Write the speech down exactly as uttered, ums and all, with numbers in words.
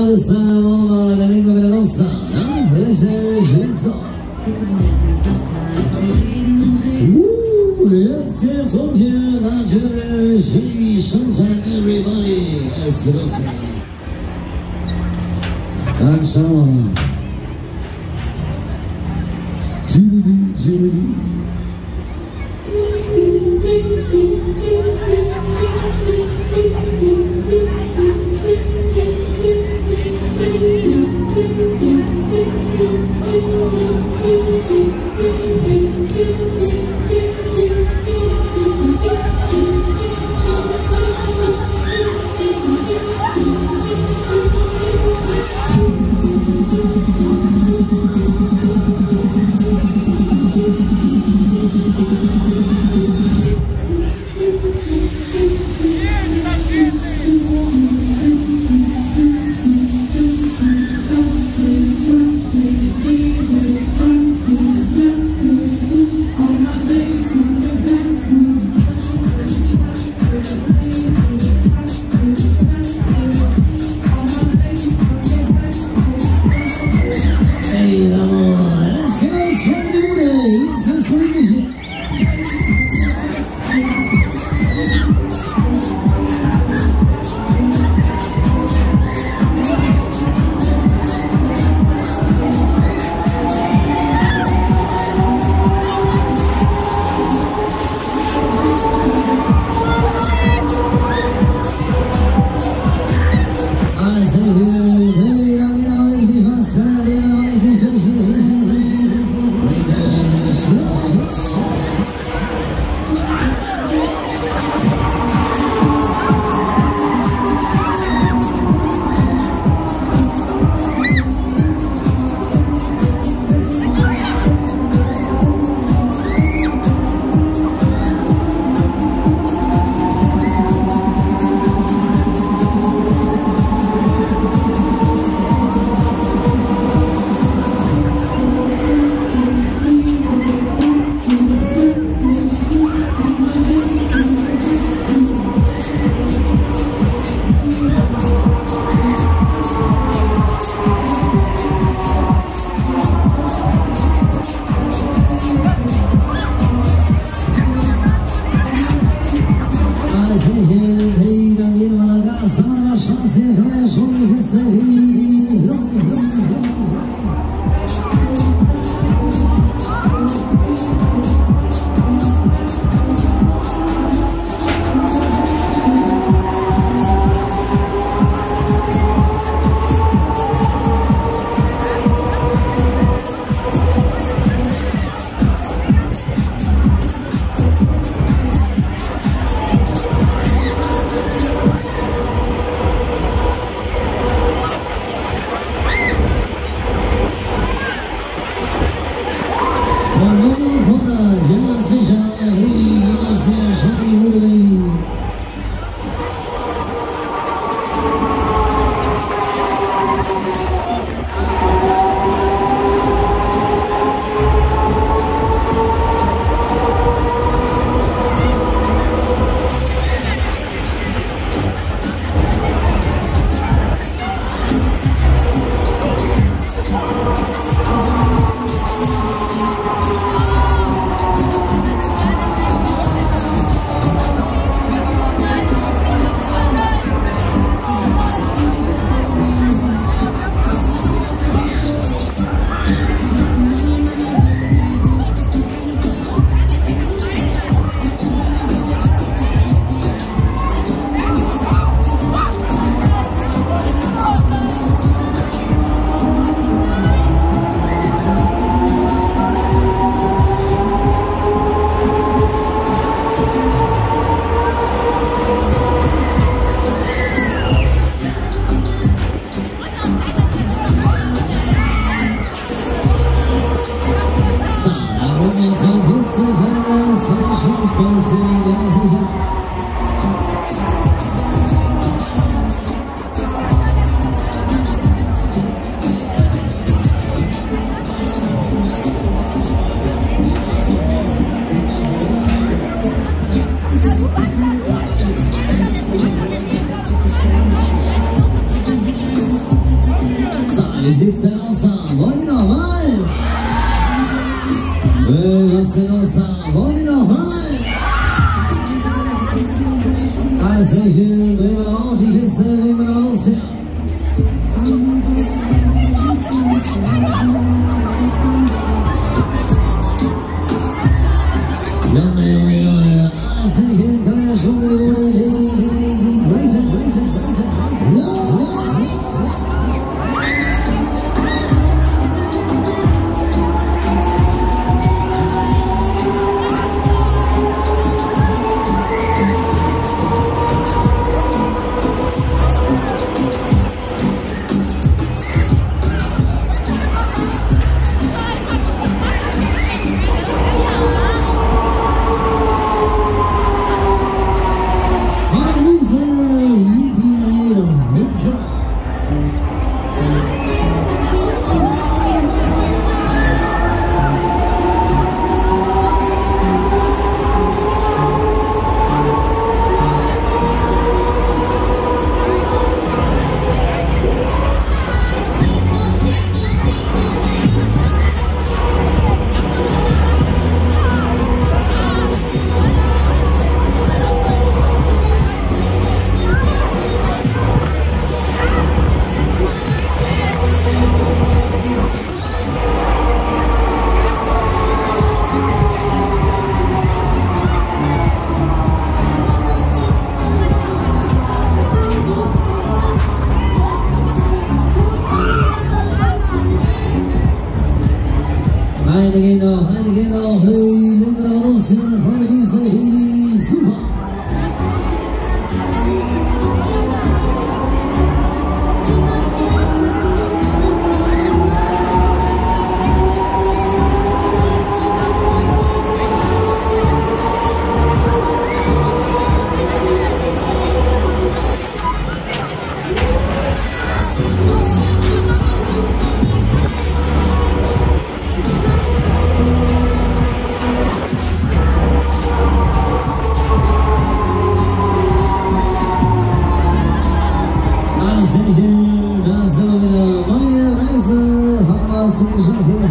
alles klar, Mama, dann legen wir wieder los. Ne? Richtig, jetzt so. Uh, jetzt geht's und hier natürlich wie Sonntag, everybody. Es geht los. Dann schauen wir mal. Tüdelü, tüdelü. wollen die nochmal? Äh, was denn los da? Wollen die nochmal? Alles Säckchen, drehen wir noch auf die Kiste, nehmen wir noch los her. Junge, Junge, Junge, alles Säckchen, komm her, Schwung in die Bude. Eine geht noch, eine geht noch, hey, legen wir noch los hier von dieser Baby, super. Da sind wir wieder, neue Reise, haben wir es geschafft hier.